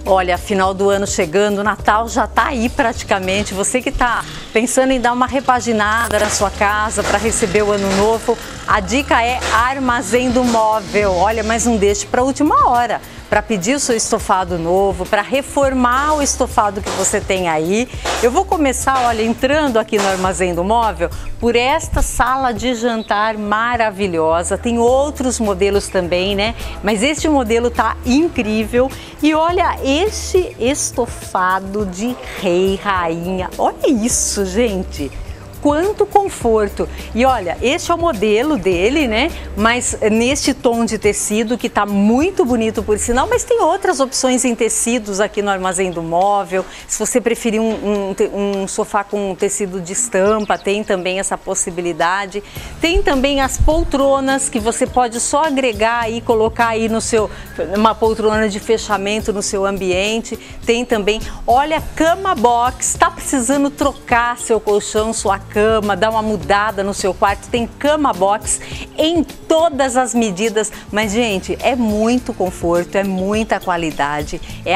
Olha, final do ano chegando, Natal já tá aí praticamente. Você que tá pensando em dar uma repaginada na sua casa para receber o ano novo, a dica é Armazém do Móvel. Olha, mas não deixe para a última hora, para pedir o seu estofado novo, para reformar o estofado que você tem aí. Eu vou começar, olha, entrando aqui no Armazém do Móvel, por esta sala de jantar maravilhosa. Tem outros modelos também, né? Mas este modelo tá incrível. E olha, este estofado de rei, rainha. Olha isso, gente! Quanto conforto! E olha, este é o modelo dele, né? Mas neste tom de tecido que tá muito bonito por sinal, mas tem outras opções em tecidos aqui no Armazém do Móvel. Se você preferir um sofá com tecido de estampa, tem também essa possibilidade. Tem também as poltronas que você pode só agregar e colocar aí no seu, uma poltrona de fechamento no seu ambiente. Tem também, olha, cama box, tá precisando trocar seu colchão, sua cama, dar uma mudada no seu quarto, tem cama box em todas as medidas, mas gente, é muito conforto, é muita qualidade, é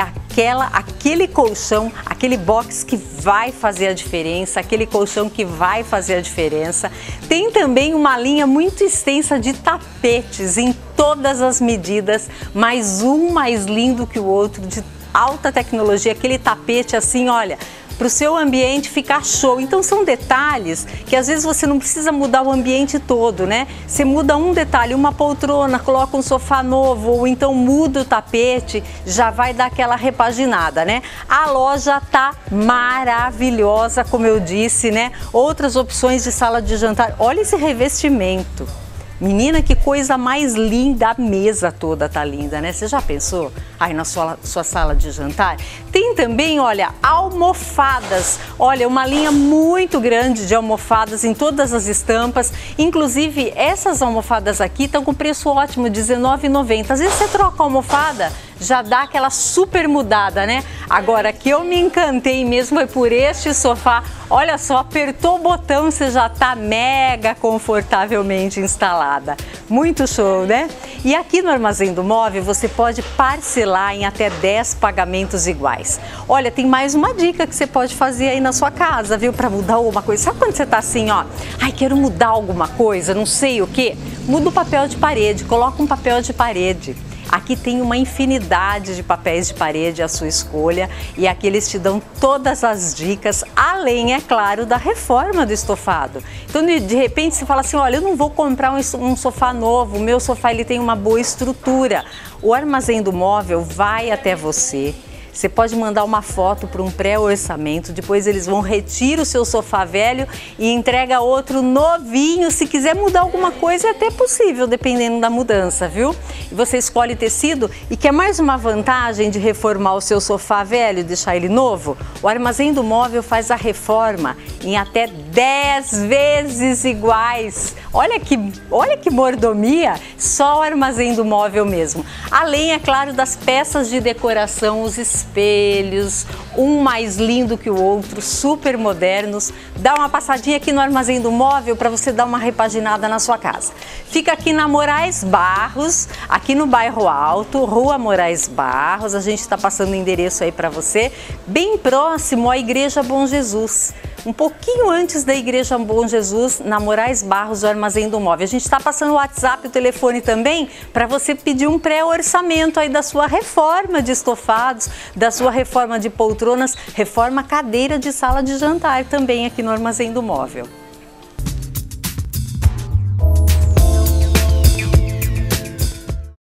aquele colchão, aquele box que vai fazer a diferença, aquele colchão que vai fazer a diferença. Tem também uma linha muito extensa de tapetes em todas as medidas, mas um mais lindo que o outro, de alta tecnologia, aquele tapete assim, olha, para o seu ambiente ficar show. Então são detalhes que às vezes você não precisa mudar o ambiente todo, né? Você muda um detalhe, uma poltrona, coloca um sofá novo ou então muda o tapete, já vai dar aquela repaginada, né? A loja tá maravilhosa, como eu disse, né? Outras opções de sala de jantar. Olha esse revestimento. Menina, que coisa mais linda, a mesa toda tá linda, né? Você já pensou aí na sua sala de jantar? Tem também, olha, almofadas. Olha, uma linha muito grande de almofadas em todas as estampas. Inclusive, essas almofadas aqui estão com preço ótimo, R$19,90. Às vezes você troca a almofada, já dá aquela super mudada, né? Agora, que eu me encantei mesmo foi por este sofá. Olha só, apertou o botão, você já tá mega confortavelmente instalada. Muito show, né? E aqui no Armazém do Móvel você pode parcelar em até 10 pagamentos iguais. Olha, tem mais uma dica que você pode fazer aí na sua casa, viu? Para mudar alguma coisa. Sabe quando você tá assim, ó? Ai, quero mudar alguma coisa, não sei o quê? Muda o papel de parede, coloca um papel de parede. Aqui tem uma infinidade de papéis de parede à sua escolha e aqui eles te dão todas as dicas, além, é claro, da reforma do estofado. Então, de repente, você fala assim, olha, eu não vou comprar um sofá novo, o meu sofá ele tem uma boa estrutura. O Armazém do Móvel vai até você. Você pode mandar uma foto para um pré-orçamento, depois eles vão retirar o seu sofá velho e entrega outro novinho. Se quiser mudar alguma coisa, é até possível, dependendo da mudança, viu? E você escolhe tecido e quer mais uma vantagem de reformar o seu sofá velho e deixar ele novo? O Armazém do Móvel faz a reforma em até 10 vezes iguais. Olha que mordomia, só o Armazém do Móvel mesmo. Além, é claro, das peças de decoração, os espelhos, um mais lindo que o outro, super modernos. Dá uma passadinha aqui no Armazém do Móvel para você dar uma repaginada na sua casa. Fica aqui na Moraes Barros, aqui no bairro Alto, Rua Moraes Barros. A gente está passando o endereço aí para você, bem próximo à Igreja Bom Jesus. Um pouquinho antes da Igreja Bom Jesus, na Moraes Barros, o Armazém do Móvel. A gente está passando o WhatsApp e o telefone também para você pedir um pré-orçamento aí da sua reforma de estofados, da sua reforma de poltronas, reforma cadeira de sala de jantar também aqui no Armazém do Móvel.